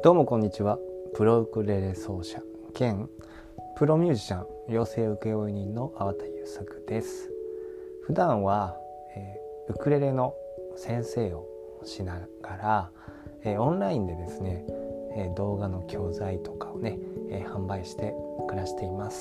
どうもこんにちは。プロウクレレ奏者兼プロミュージシャン養成請負人の粟田優作です。普段は、ウクレレの先生をしながら、オンラインでですね、動画の教材とかをね、販売して暮らしています。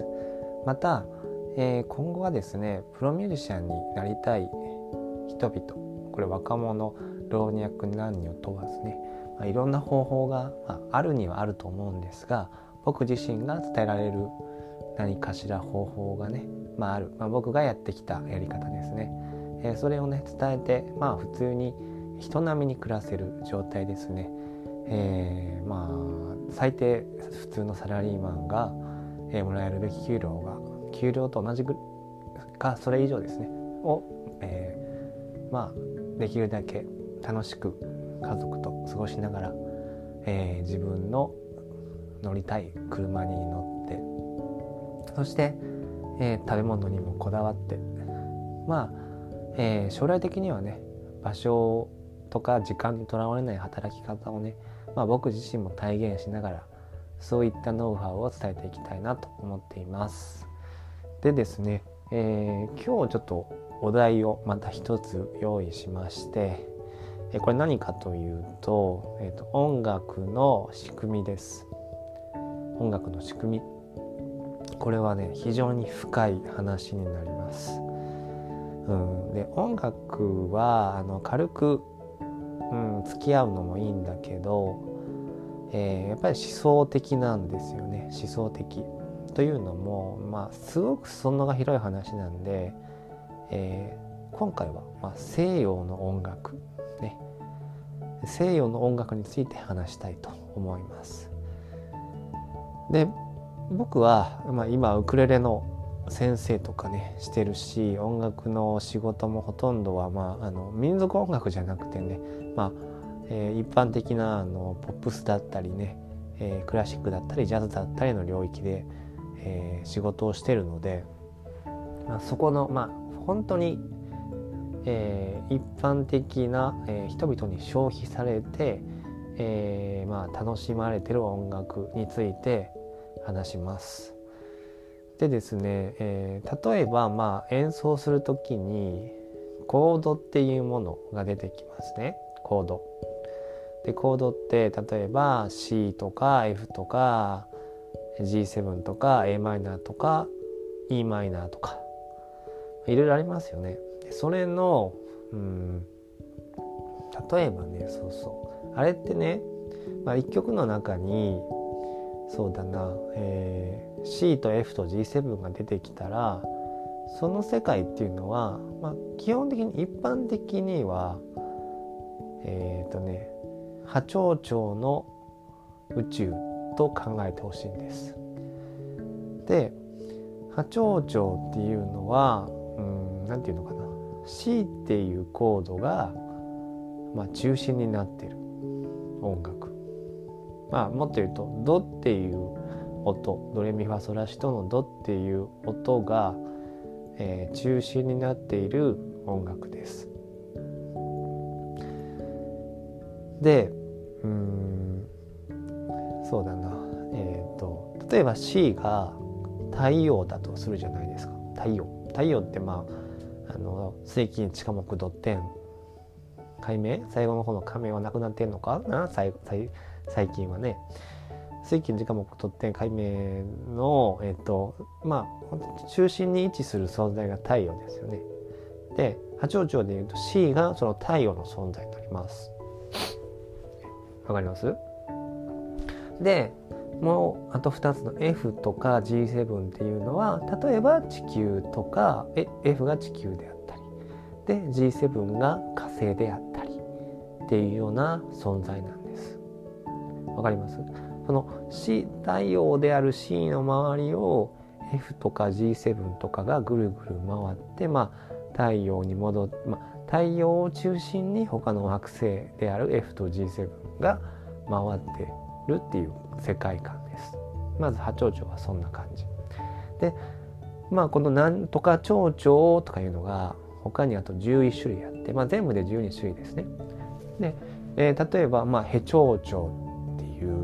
また、今後はですねプロミュージシャンになりたい人々、これ若者老若男女問わずね、いろんな方法が、あるにはあると思うんですが、僕自身が伝えられる何かしら方法がね、ある、僕がやってきたやり方ですね、それをね伝えて、普通に人並みに暮らせる状態ですね。最低普通のサラリーマンが、もらえるべき給料と同じかそれ以上ですねを、できるだけ楽しく家族と過ごしながら、自分の乗りたい車に乗って、そして、食べ物にもこだわって、将来的にはね場所とか時間にとらわれない働き方をね、僕自身も体現しながらそういったノウハウを伝えていきたいなと思っています。でですね、今日ちょっとお題をまた一つ用意しまして、これ何かというと、音楽の仕組みです。音楽の仕組み、これはね非常に深い話になります。で音楽は軽く、付き合うのもいいんだけど、やっぱり思想的なんですよね。思想的というのも、すごく裾野が広い話なんで、今回は、西洋の音楽ね、西洋の音楽について話したいと思います。で僕は、今ウクレレの先生とかねしてるし、音楽の仕事もほとんどは、民族音楽じゃなくてね、一般的なポップスだったりね、クラシックだったりジャズだったりの領域で、仕事をしてるので、そこの本当に一般的な、人々に消費されて、楽しまれてる音楽について話します。でですね、例えば、演奏するときにコードっていうものが出てきますね。コードで、コードって例えば C とか F とか G7 とか Am とか Em とかいろいろありますよね。それの例えばね、あれってね、一曲の中にそうだな、C と F と G7 が出てきたら、その世界っていうのは、基本的に一般的には波長長の宇宙と考えてほしいんです。で波長長っていうのはなんていうのかな、C っていうコードが、中心になっている音楽、もっと言うとドっていう音、ドレミファソラシドのドっていう音が、中心になっている音楽です。でそうだな、例えば C が太陽だとするじゃないですか。太陽って水金地下木土天解明、最後の方の仮名はなくなってんのかな、最近はね。水金地下木土天解明の中心に位置する存在が太陽ですよね。で波長長でいうと C がその太陽の存在になります。わかります？でもうあと2つの F とか G7 っていうのは、例えば地球とかF が地球であったりで G7 が火星であったりっていうような存在なんです。わかります？その太陽である C の周りを F とか G7 とかがぐるぐる回って、太陽に戻って、太陽を中心に他の惑星である F と G7 が回ってるっていう世界観です。まず波長長はそんな感じで、このなんとか長長とかいうのが他にあと11種類あって、全部で12種類ですね。で、例えばヘ長長っていいう、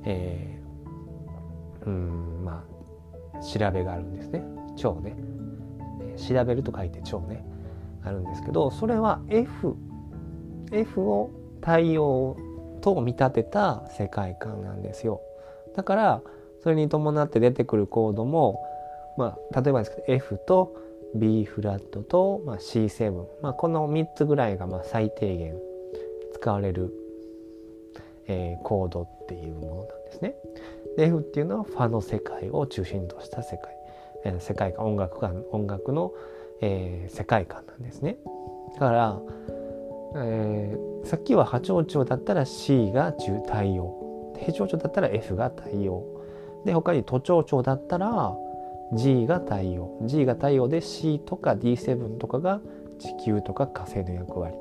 調べがあるんですね。調ね、調べると書いて調ねあるんですけど、それは F を太陽と見立てた世界観なんですよ。だからそれに伴って出てくるコードも、例えばですけど F と B フラットと、C7、この3つぐらいが最低限使われる、コードっていうものなんですね。で F っていうのはファの世界を中心とした世界観、音楽の、世界観なんですね。だから、さっきは波長長だったら C が太陽、平長長だったら F が太陽で、他に都長長だったら G が太陽で C とか D7 とかが地球とか火星の役割。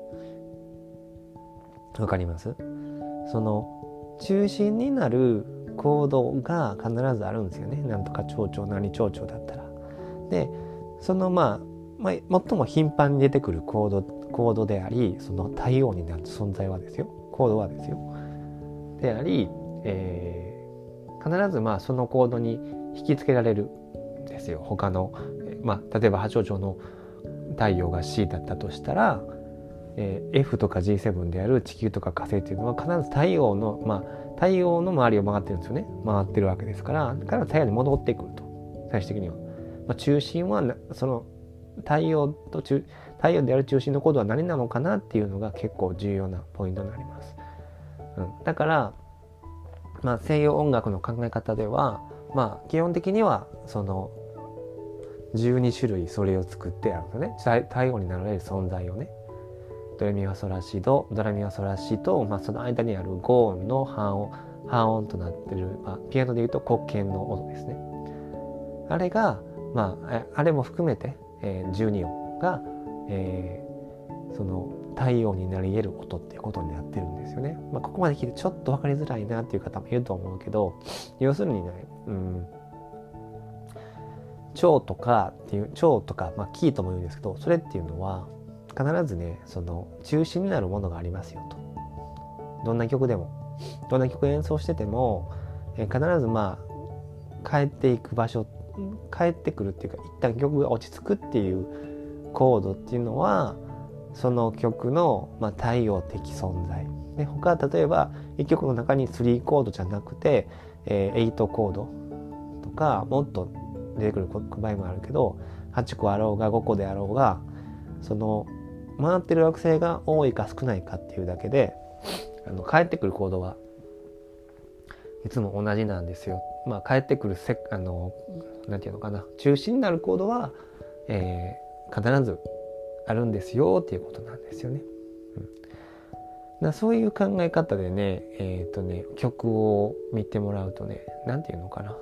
わかります？その中心になるコードが必ずあるんですよね。なんとか長長何長長だったら。でその最も頻繁に出てくるコードであり、その太陽になる存在はですよ、コードはですよであり、必ずそのコードに引き付けられるんですよ。他の、例えば波長長の太陽が C だったとしたら、F とか G7 である地球とか火星っていうのは必ず太陽の周りを回ってるんですよね。回ってるわけですから、だから太陽に戻ってくると。最終的には、中心はその太陽である中心のコードは何なのかなっていうのが結構重要なポイントになります。だから、西洋音楽の考え方では、基本的にはその12種類それを作ってあるんですね。太陽になられる存在をね、ドレミファソラシド、ドラミファソラシと、その間にある5音の半音となっている、ピアノでいうと黒鍵の音ですね。あれが、あれも含めて、12音が、その太陽になり得る音っていうことになってるんですよね。ここまで聞いてちょっと分かりづらいなっていう方もいると思うけど、要するにね、長とかキーとも言うんですけど、それっていうのは必ずね、その中心になるものがありますよと。どんな曲演奏してても、必ず帰っていく場所、帰ってくるっていうか、一旦曲が落ち着くっていうコードっていうのはその曲の太陽的存在で、他例えば一曲の中に3コードじゃなくて、8コードとかもっと出てくる場合もあるけど、8個あろうが5個であろうが、その回ってる惑星が多いか少ないかっていうだけで、帰ってくるコードはいつも同じなんですよ。帰ってくるなんていうのかな、中心になるコードは、必ずあるんですよっていうことなんですよね。そういう考え方でね、曲を見てもらうとね、なんていうのかな、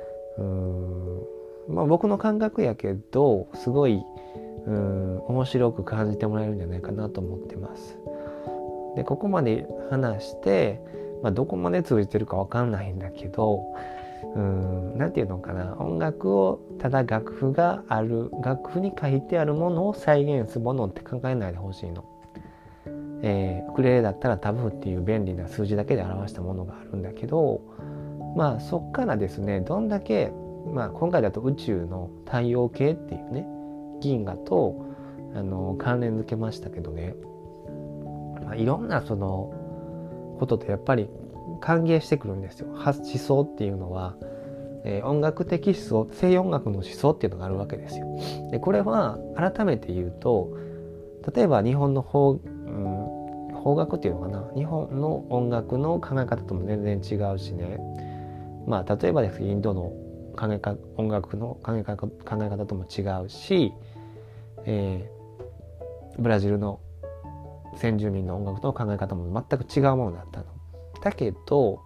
僕の感覚やけど、すごい面白く感じてもらえるんじゃないかなと思ってます。でここまで話して、どこまで通じてるか分かんないんだけど、なんていうのかな、音楽をただ楽譜に書いてあるものを再現するものって考えないでほしいの。ウクレレだったらタブっていう便利な数字だけで表したものがあるんだけど、そっからですね、どんだけ、今回だと宇宙の太陽系っていうね、銀河と関連づけましたけどね、いろんなそのこととやっぱり関係してくるんですよ。思想っていうのは、音楽的思想、西洋音楽の思想っていうのがあるわけですよ。でこれは改めて言うと、例えば日本の邦楽っていうのかな、日本の音楽の考え方とも全然違うしね、例えばですインドの音楽の考え方とも違うし、ブラジルの先住民の音楽の考え方も全く違うものだったの。だけど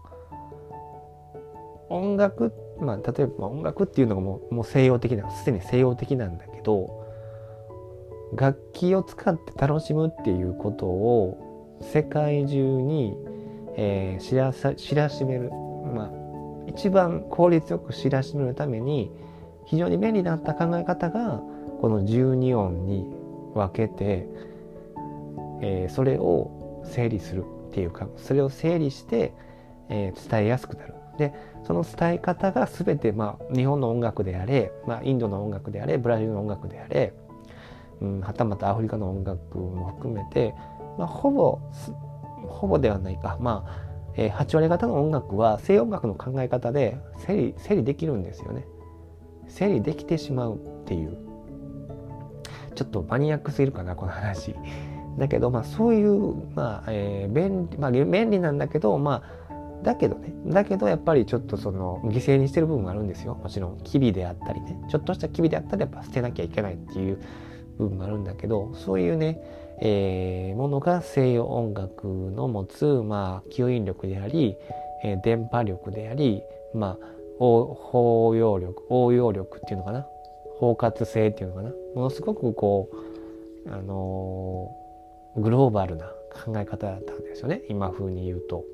音楽、例えば音楽っていうのがもう西洋的な、すでに西洋的なんだけど、楽器を使って楽しむっていうことを世界中に、知らしめる、一番効率よく知らしめるために非常に便利だった考え方がこの12音に分けて、それを整理するっていうか、それを整理して、 伝えやすくなる。でその伝え方が全て、日本の音楽であれ、インドの音楽であれ、ブラジルの音楽であれ、はたまたアフリカの音楽も含めて、ほぼではないか、8割方の音楽は西洋音楽の考え方で整理できるんですよね。整理できてしまうっていう、ちょっとマニアックすぎるかなこの話だけど、そういう、便利なんだけど、だけどやっぱりちょっとその犠牲にしてる部分があるんですよ。もちろん機微であったりね、ちょっとした機微であったらやっぱ捨てなきゃいけないっていう部分があるんだけど、そういうね、ものが西洋音楽の持つ、吸引力であり、電波力であり、応用力っていうのかな、包括性っていうのかな、ものすごくこうグローバルな考え方だったんですよね、今風に言うと。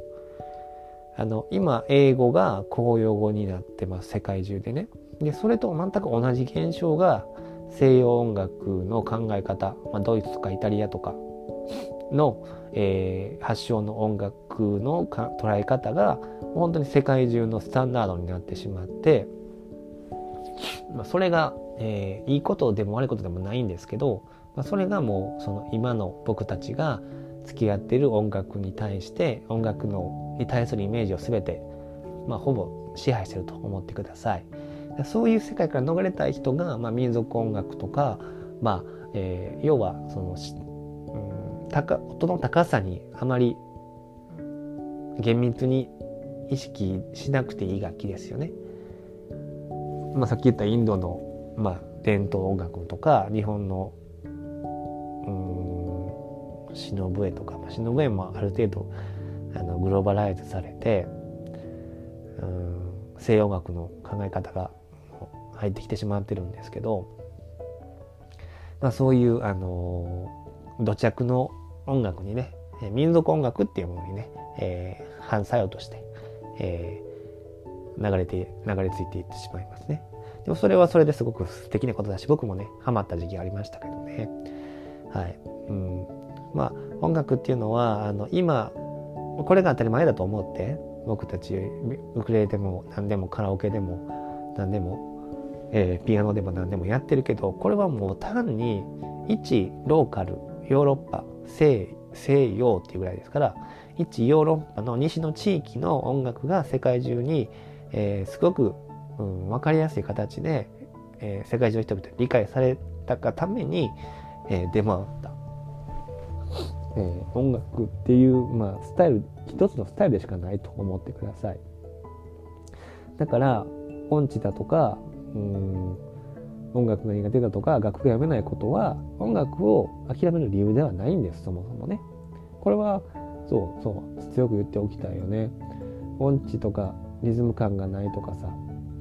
今英語が公用語になってます、世界中でね。でそれと全く同じ現象が西洋音楽の考え方、ドイツとかイタリアとかの、発祥の音楽の捉え方が本当に世界中のスタンダードになってしまって、それが、いいことでも悪いことでもないんですけど、それがもうその今の僕たちが付き合っている音楽に対して音楽に対するイメージを全て、ほぼ支配していると思ってください。そういう世界から逃れたい人が、民族音楽とか、要はその音の高さにあまり厳密に意識しなくていい楽器ですよね。さっき言ったインドの、伝統音楽とか日本の篠笛とか、篠笛もある程度グローバライズされて西洋音楽の考え方が入ってきてしまってるんですけど、そういう土着の音楽にね、民族音楽っていうものにね、反作用として、流れ着いていってしまいますね。でもそれはそれですごく素敵なことだし、僕もねハマった時期がありましたけどね。はい。音楽っていうのは今これが当たり前だと思って僕たちウクレレでも何でもカラオケでも何でも、ピアノでも何でもやってるけど、これはもう単に一ローカルヨーロッパ西洋っていうぐらいですから、一ヨーロッパの西の地域の音楽が世界中に、すごく、分かりやすい形で、世界中の人々に理解されたがために、出回った、音楽っていう、スタイル、一つのスタイルでしかないと思ってください。だから音痴だとか音楽が苦手だとか楽譜が読めないことは音楽を諦める理由ではないんです。そもそもね、これはそう強く言っておきたいよね。音痴とかリズム感がないとかさ、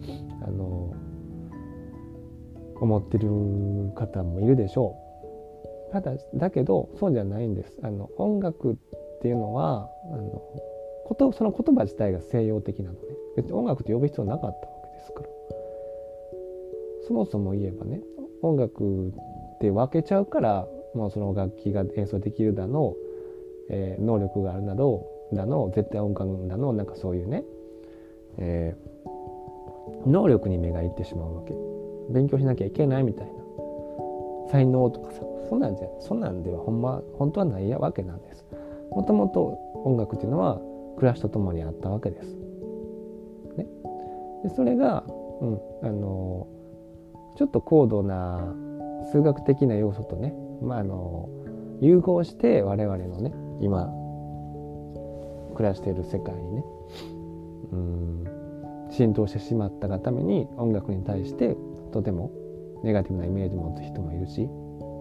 思ってる方もいるでしょう。だけどそうじゃないんです。音楽っていうのはその言葉自体が西洋的なのね。別に音楽って呼ぶ必要なかったわけですから。そもそも言えばね、音楽って分けちゃうから、もうその楽器が演奏できるだの、能力があるだの絶対音感だの、そういうね、能力に目がいってしまうわけ。勉強しなきゃいけないみたいな才能とかさ、そんなんでは本当はないわけなんです。もともと音楽っていうのは暮らしとともにあったわけです。ね、でそれが、ちょっと高度な数学的な要素とね、融合して我々のね今暮らしている世界にね浸透してしまったがために、音楽に対してとてもネガティブなイメージを持つ人もいるし、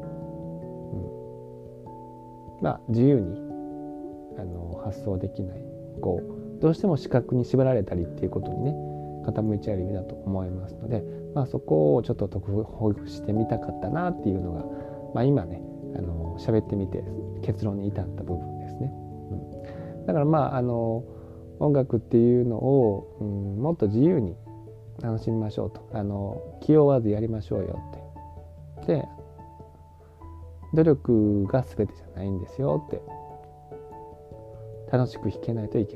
自由に発想できない、どうしても視覚に縛られたりっていうことにね傾いちゃう意味だと思いますので、そこをちょっと特報してみたかったなっていうのが、今ね喋ってみて結論に至った部分ですね。だから音楽っていうのを、もっと自由に楽しみましょうと、気負わずやりましょうよって。で努力が全てじゃないんですよって。楽しく弾けないといけないんでね。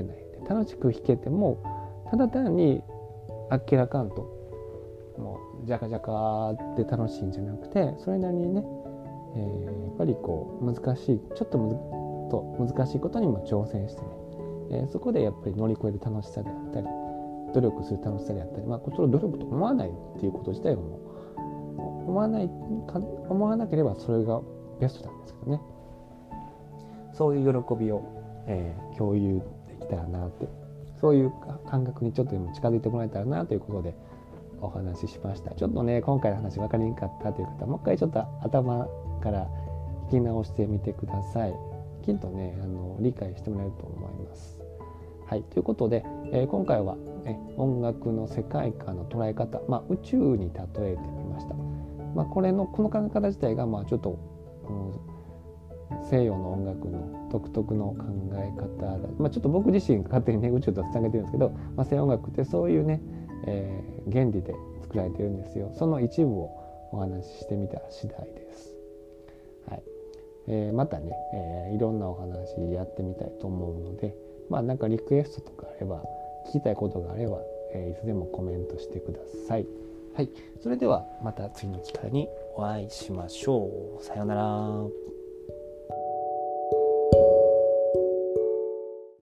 楽しく弾けてもただ単にあっけらかんともうジャカジャカで楽しいんじゃなくて、それなりにね、やっぱりこう難しいちょっと難しいことにも挑戦してね、そこでやっぱり乗り越える楽しさであったり努力する楽しさであったり、それを努力と思わないっていうこと自体も思わなければそれがベストなんですけどね、そういう喜びを、共有できたらなって、そういう感覚にちょっとでも近づいてもらえたらなということでお話ししました。ちょっとね今回の話分かりにくかったという方、もう一回ちょっと頭から聞き直してみてください。きっとね理解してもらえると思います。はい、ということで、今回は、音楽の世界観の捉え方、宇宙に例えてみました。この考え方自体がちょっと、西洋の音楽の独特の考え方だ、ちょっと僕自身勝手にね宇宙とつなげてるんですけど、西洋音楽ってそういうね、原理で作られてるんですよ。その一部をお話ししてみた次第です。はい、またね、いろんなお話やってみたいと思うので、なんかリクエストとかあれば聞きたいことがあれば、いつでもコメントしてください。はい、それではまた次の機会にお会いしましょう。さようなら。